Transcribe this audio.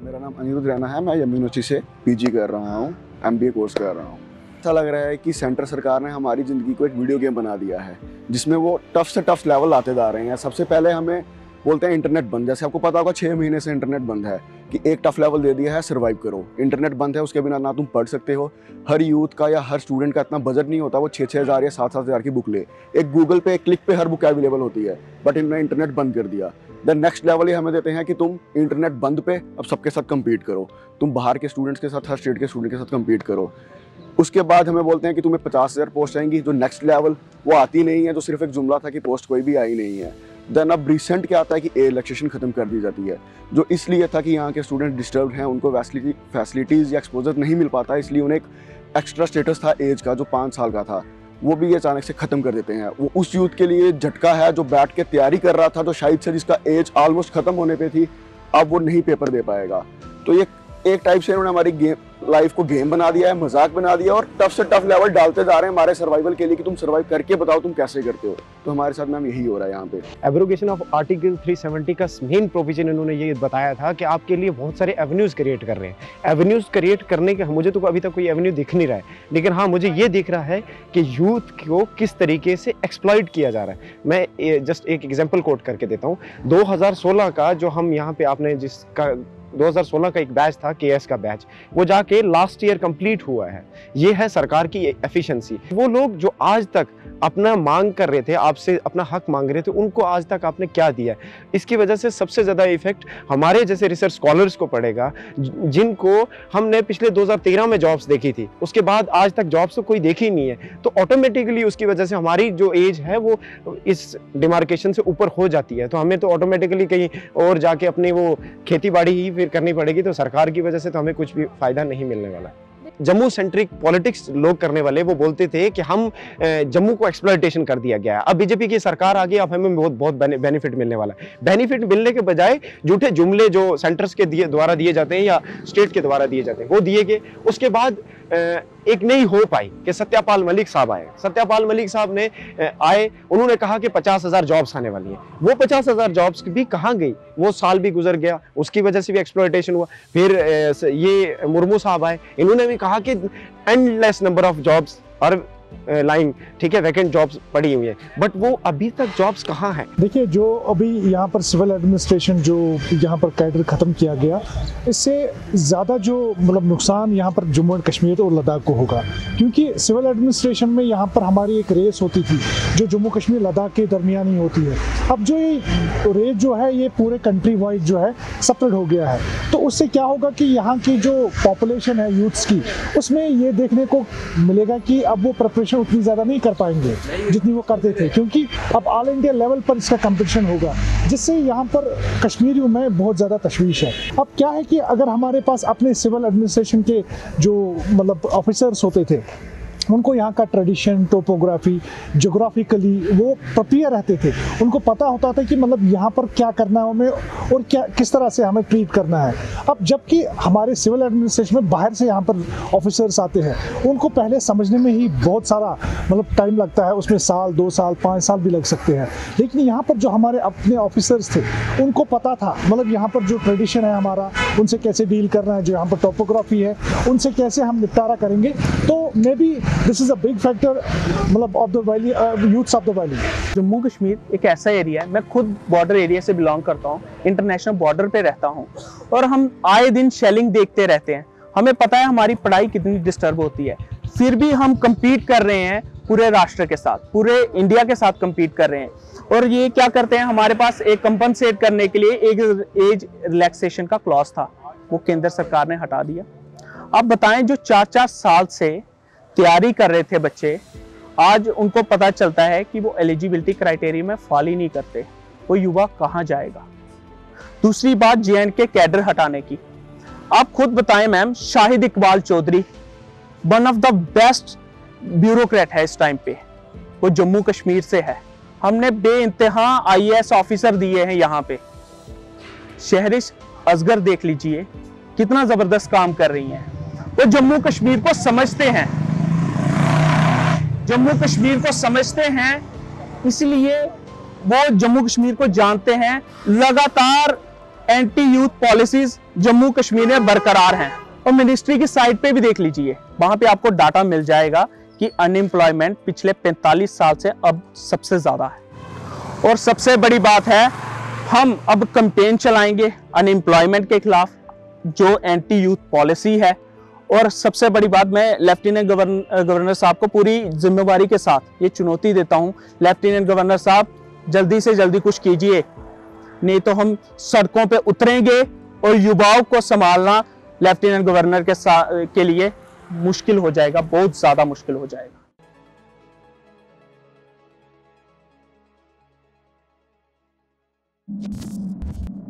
मेरा नाम अनिरुद्ध रैना है। मैं यूनिवर्सिटी से पीजी कर रहा हूँ, एमबीए कोर्स कर रहा हूँ। ऐसा लग रहा है कि सेंटर सरकार ने हमारी ज़िंदगी को एक वीडियो गेम बना दिया है, जिसमें वो टफ से टफ लेवल लाते जा रहे हैं। सबसे पहले हमें बोलते हैं इंटरनेट बंद। जैसे आपको पता होगा 6 महीने से इंटरनेट बंद है, कि एक टफ लेवल दे दिया है, सर्वाइव करो। इंटरनेट बंद है, उसके बिना ना तुम पढ़ सकते हो। हर यूथ का या हर स्टूडेंट का इतना बजट नहीं होता वो 6-6 हज़ार या 7-7 हज़ार की बुक ले। एक गूगल पे एक क्लिक पे हर बुक अवेलेबल होती है, बट इन्होंने इंटरनेट बंद कर दिया। द नेक्स्ट लेवल ये हमें देते हैं कि तुम इंटरनेट बंद पे अब सबके साथ कम्पीट करो, तुम बाहर के स्टूडेंट्स के साथ, हर स्टेट के स्टूडेंट के साथ कम्पीट करो। उसके बाद हमें बोलते हैं कि तुम्हें 50,000 पोस्ट आएंगी। जो नेक्स्ट लेवल वो आती नहीं है, जो सिर्फ एक जुमला था कि पोस्ट कोई भी आई नहीं है। देन अब रिसेंट क्या आता है कि रिलैक्सेशन खत्म कर दी जाती है, जो इसलिए था कि यहाँ के स्टूडेंट डिस्टर्ब हैं, उनको फैसिलिटीज़ या एक्सपोजर नहीं मिल पाता, इसलिए उन्हें एक एक्स्ट्रा स्टेटस था एज का जो 5 साल का था, वो भी अचानक से ख़त्म कर देते हैं। वो उस यूथ के लिए झटका है जो बैठ के तैयारी कर रहा था, जो शायद से जिसका एज ऑलमोस्ट ख़त्म होने पे थी, अब वो नहीं पेपर दे पाएगा। तो ये एक टाइप से इन्होंने हमारी लाइफ को गेम बना दिया है, मजाक बना दिया, और टफ से टफ लेवल डालते जा रहे हैं हमारे सर्वाइवल के लिए कि तुम सर्वाइव करके बताओ तुम कैसे करते हो। तो हमारे साथ मैम यही हो रहा है यहाँ पे। एब्रोगेशन ऑफ आर्टिकल 370 का मेन प्रोविजन इन्होंने ये बताया था कि आपके लिए बहुत सारे एवेन्यूज़ क्रिएट कर रहे हैं। एवेन्यूज़ क्रिएट करने के मुझे तो अभी तक कोई एवेन्यू दिख नहीं रहा है, लेकिन हाँ मुझे ये दिख रहा है कि यूथ को किस तरीके से एक्सप्लॉइट किया जा रहा है। मैं जस्ट एक एग्जाम्पल कोट करके देता हूँ। 2016 का जो हम यहाँ पे आपने जिसका 2016 का एक बैच था, केएस का बैच, वो जाके लास्ट ईयर कंप्लीट हुआ है। ये है सरकार की एफिशिएंसी। वो लोग जो आज तक अपना मांग कर रहे थे, आपसे अपना हक मांग रहे थे, उनको आज तक आपने क्या दिया? इसकी वजह से सबसे ज़्यादा इफेक्ट हमारे जैसे रिसर्च स्कॉलर्स को पड़ेगा, जिनको हमने पिछले 2013 में जॉब्स देखी थी, उसके बाद आज तक जॉब्स तो कोई देखी नहीं है। तो ऑटोमेटिकली उसकी वजह से हमारी जो एज है वो इस डिमार्केशन से ऊपर हो जाती है। तो हमें तो ऑटोमेटिकली कहीं और जाके अपनी वो खेती बाड़ी ही फिर करनी पड़ेगी। तो सरकार की वजह से तो हमें कुछ भी फायदा नहीं मिलने वाला है। जम्मू सेंट्रिक पॉलिटिक्स लोग करने वाले वो बोलते थे कि हम जम्मू को एक्सप्लॉइटेशन कर दिया गया है। अब बीजेपी की सरकार आ गई, अब हमें बहुत बेनिफिट मिलने वाला है। बेनिफिट मिलने के बजाय झूठे जुमले जो सेंटर्स के द्वारा दिए जाते हैं या स्टेट के द्वारा दिए जाते हैं वो दिए गए। उसके बाद एक नई होप आई कि सत्यपाल मलिक साहब आए। सत्यपाल मलिक साहब ने आए, उन्होंने कहा कि 50,000 जॉब्स आने वाली हैं। वो 50,000 जॉब्स भी कहाँ गई? वो साल भी गुजर गया, उसकी वजह से भी एक्सप्लॉइटेशन हुआ। फिर ये मुर्मू साहब आए, इन्होंने भी कहा कि एंडलेस नंबर ऑफ जॉब्स और लाइन, ठीक है, वैकेंट जॉब्स पड़ी हुई है, बट वो अभी तक जॉब्स कहाँ हैं? देखिए, जो अभी यहाँ पर सिविल एडमिनिस्ट्रेशन जो यहाँ पर कैडर ख़त्म किया गया, इससे ज़्यादा जो मतलब नुकसान यहाँ पर जम्मू एंड कश्मीर और लद्दाख को होगा, क्योंकि सिविल एडमिनिस्ट्रेशन में यहाँ पर हमारी एक रेस होती थी जो जम्मू कश्मीर लद्दाख के दरमियान ही होती है। अब जो ये रेस जो है ये पूरे कंट्री वाइज जो है सेपरेट हो गया है। तो उससे क्या होगा कि यहाँ की जो पॉपुलेशन है यूथ्स की, उसमें ये देखने को मिलेगा कि अब वो प्रिपरेशन उतनी ज़्यादा नहीं कर पाएंगे जितनी वो करते थे, क्योंकि अब ऑल इंडिया लेवल पर इसका कंपटीशन होगा, जिससे यहाँ पर कश्मीरियों में बहुत ज़्यादा तशवीश है। अब क्या है कि अगर हमारे पास अपने सिविल एडमिनिस्ट्रेशन के जो मतलब ऑफिसर्स होते थे, उनको यहाँ का ट्रेडिशन, टोपोग्राफी, जोग्राफिकली वो प्रिपेयर रहते थे, उनको पता होता था कि मतलब यहाँ पर क्या करना है हमें और क्या किस तरह से हमें ट्रीट करना है। अब जबकि हमारे सिविल एडमिनिस्ट्रेशन में बाहर से यहाँ पर ऑफिसर्स आते हैं, उनको पहले समझने में ही बहुत सारा मतलब टाइम लगता है, उसमें साल, 2 साल, 5 साल भी लग सकते हैं। लेकिन यहाँ पर जो हमारे अपने ऑफिसर्स थे, उनको पता था मतलब यहाँ पर जो ट्रेडिशन है हमारा, उनसे कैसे डील करना है, जो यहाँ पर टोपोग्राफी है, उनसे कैसे हम निपटारा करेंगे। तो may be this is a big factor मतलब of the valley, youths of the valley. Jammu Kashmir एक ऐसा एरिया है, मैं खुद बॉर्डर एरिया से बिलोंग करता हूँ, इंटरनेशनल बॉर्डर पे रहता हूँ, और हम आए दिन शेलिंग देखते रहते हैं। हमें पता है हमारी पढ़ाई कितनी डिस्टर्ब होती है, फिर भी हम कम्पीट कर रहे हैं पूरे राष्ट्र के साथ, पूरे इंडिया के साथ कम्पीट कर रहे हैं। और ये क्या करते हैं, हमारे पास एक कंपनसेट करने के लिए एक एज रिलैक्सेशन का क्लॉज था, वो केंद्र सरकार ने हटा दिया। अब बताएं, जो 4-4 साल से तैयारी कर रहे थे बच्चे, आज उनको पता चलता है कि वो एलिजिबिलिटी क्राइटेरिया में फॉल ही नहीं करते, वो युवा कहाँ जाएगा? दूसरी बात, जेएंडके कैडर हटाने की। आप खुद बताएं ma'am, Shahid Iqbal Chaudhary one of the best bureaucrat है इस टाइम पे, वो जम्मू कश्मीर से है। हमने बेइंतहा आईएएस ऑफिसर दिए हैं यहाँ पे। शहरिश असगर देख लीजिए कितना जबरदस्त काम कर रही हैं, वो जम्मू कश्मीर को समझते हैं, जम्मू कश्मीर को समझते हैं, इसलिए वो जम्मू कश्मीर को जानते हैं। लगातार anti youth policies Jammu Kashmir में बरकरार हैं। और मिनिस्ट्री की साइट पे भी देख लीजिए, वहां पे आपको डाटा मिल जाएगा कि अनएम्प्लॉयमेंट पिछले 45 साल से अब सबसे ज्यादा है। और सबसे बड़ी बात है, हम अब कैंपेन चलाएंगे अनएम्प्लॉयमेंट के खिलाफ, जो एंटी यूथ पॉलिसी है। और सबसे बड़ी बात, मैं लेफ्टिनेंट गवर्नर साहब को पूरी जिम्मेवारी के साथ ये चुनौती देता हूं, लेफ्टिनेंट गवर्नर साहब जल्दी से जल्दी कुछ कीजिए, नहीं तो हम सड़कों पे उतरेंगे और युवाओं को संभालना लेफ्टिनेंट गवर्नर के लिए मुश्किल हो जाएगा, बहुत ज्यादा मुश्किल हो जाएगा।